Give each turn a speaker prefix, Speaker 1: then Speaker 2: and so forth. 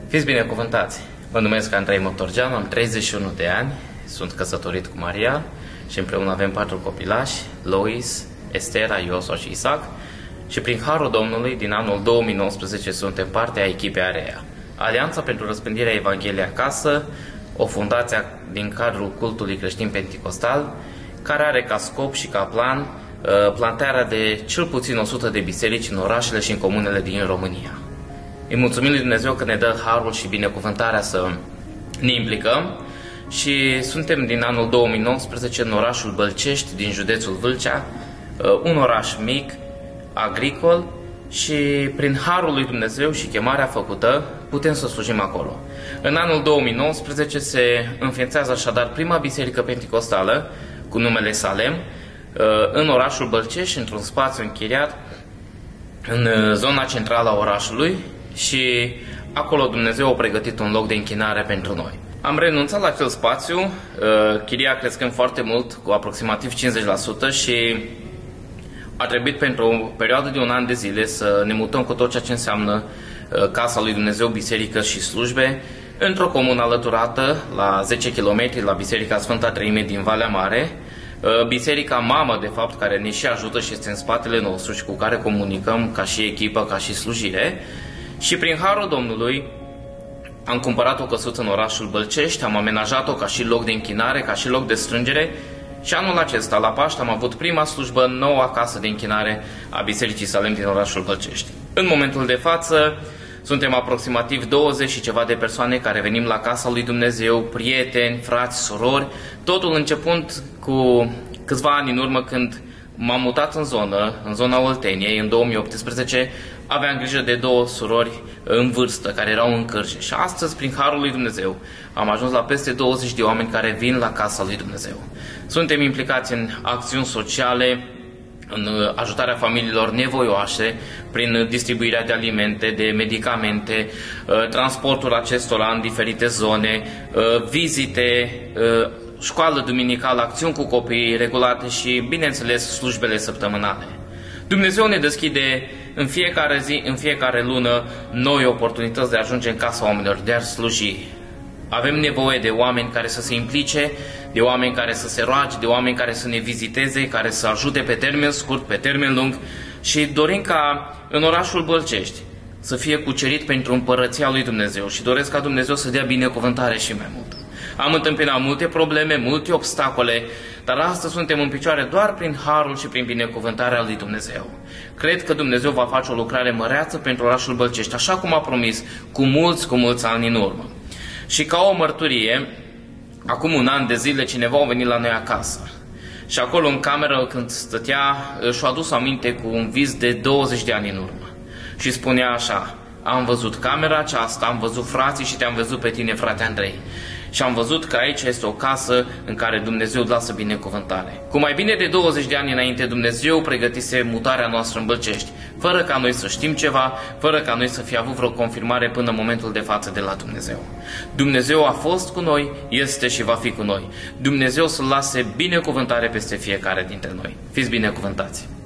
Speaker 1: Fiți binecuvântați! Mă numesc Andrei Motorgeanu, am 31 de ani, sunt căsătorit cu Maria și împreună avem 4 copilași, Lois, Estera, Iosua și Isaac, și prin harul Domnului, din anul 2019, suntem parte a echipei AREA, Alianța pentru Răspândirea Evangheliei Acasă, o fundație din cadrul cultului creștin penticostal, care are ca scop și ca plan plantarea de cel puțin 100 de biserici în orașele și în comunele din România. Îi mulțumim lui Dumnezeu că ne dă harul și binecuvântarea să ne implicăm și suntem din anul 2019 în orașul Bălcești, din județul Vâlcea, un oraș mic, agricol, și prin harul lui Dumnezeu și chemarea făcută putem să slujim acolo. În anul 2019 se înființează așadar prima biserică penticostală cu numele Salem în orașul Bălcești, într-un spațiu închiriat în zona centrală a orașului, și acolo Dumnezeu a pregătit un loc de închinare pentru noi. Am renunțat la acel spațiu, chiria crescând foarte mult, cu aproximativ 50%, și a trebuit pentru o perioadă de un an de zile să ne mutăm cu tot ceea ce înseamnă Casa lui Dumnezeu, biserică și slujbe, într-o comună alăturată, la 10 km, la Biserica Sfânta Treime din Valea Mare, biserica mamă, de fapt, care ne și ajută și este în spatele nostru și cu care comunicăm ca și echipă, ca și slujire. Și prin harul Domnului am cumpărat o căsuță în orașul Bălcești, am amenajat-o ca și loc de închinare, ca și loc de strângere, și anul acesta, la Paște, am avut prima slujbă în noua casă de închinare a Bisericii Salem din orașul Bălcești. În momentul de față suntem aproximativ 20 și ceva de persoane care venim la casa lui Dumnezeu, prieteni, frați, surori, totul începând cu câțiva ani în urmă, când m-am mutat în zona Olteniei, în 2018, aveam grijă de 2 surori în vârstă, care erau în cârje. Și astăzi, prin harul lui Dumnezeu, am ajuns la peste 20 de oameni care vin la casa lui Dumnezeu. Suntem implicați în acțiuni sociale, în ajutarea familiilor nevoioase, prin distribuirea de alimente, de medicamente, transportul acestora în diferite zone, vizite, școală duminicală, acțiuni cu copiii regulate și, bineînțeles, slujbele săptămânale. Dumnezeu ne deschide în fiecare zi, în fiecare lună, noi oportunități de a ajunge în casa oamenilor, de a sluji. Avem nevoie de oameni care să se implice, de oameni care să se roage, de oameni care să ne viziteze, care să ajute pe termen scurt, pe termen lung, și dorim ca în orașul Bălcești să fie cucerit pentru împărăția lui Dumnezeu și doresc ca Dumnezeu să dea binecuvântare și mai mult. Am întâmpinat multe probleme, multe obstacole, dar astăzi suntem în picioare doar prin harul și prin binecuvântarea lui Dumnezeu. Cred că Dumnezeu va face o lucrare măreață pentru orașul Bălcești, așa cum a promis cu mulți ani în urmă. Și ca o mărturie, acum un an de zile cineva a venit la noi acasă și acolo în cameră, când stătea, și-a adus aminte cu un vis de 20 de ani în urmă și spunea așa: am văzut camera aceasta, am văzut frații și te-am văzut pe tine, frate Andrei, și am văzut că aici este o casă în care Dumnezeu lasă binecuvântare. Cu mai bine de 20 de ani înainte, Dumnezeu pregătise mutarea noastră în Bălcești, fără ca noi să știm ceva, fără ca noi să fi avut vreo confirmare până în momentul de față de la Dumnezeu. Dumnezeu a fost cu noi, este și va fi cu noi. Dumnezeu să lase binecuvântare peste fiecare dintre noi. Fiți binecuvântați!